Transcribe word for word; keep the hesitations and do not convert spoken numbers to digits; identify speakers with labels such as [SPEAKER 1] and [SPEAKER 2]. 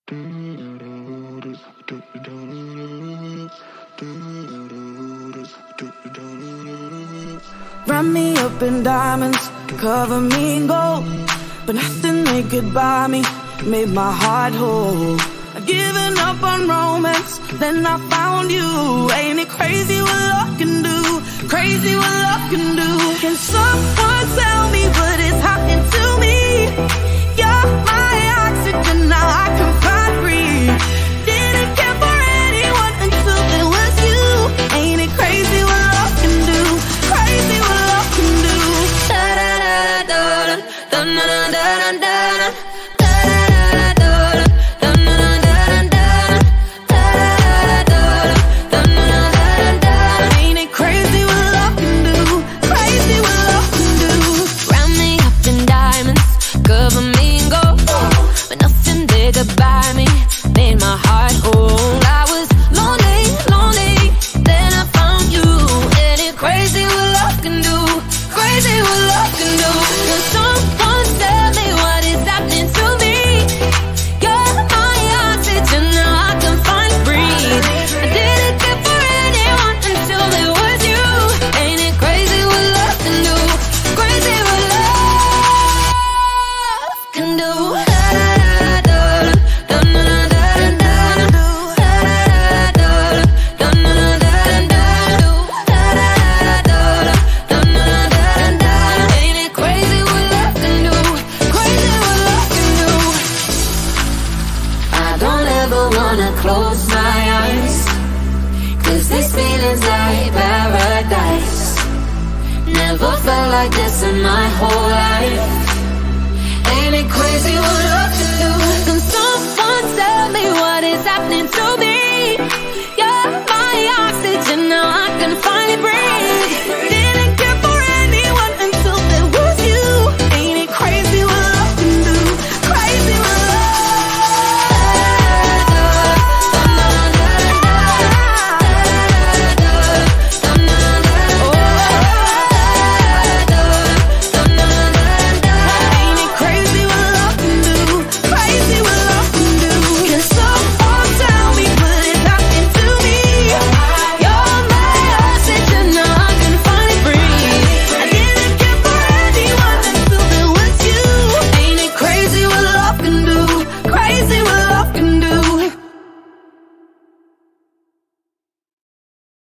[SPEAKER 1] Wrap me up in diamonds, cover me in gold, but nothing they could buy me made my heart whole. I'd given up on romance, then I found you. Ain't it crazy what love can do? Crazy what love can do. Can someone tell me what is happening to me? You're my oxygen, now I can find breathe. Didn't care for anyone until it was you. Ain't it crazy what love can do? Crazy what love can do. Da da da da da da da da da da.
[SPEAKER 2] Like this in my whole life. Ain't it crazy what love can do?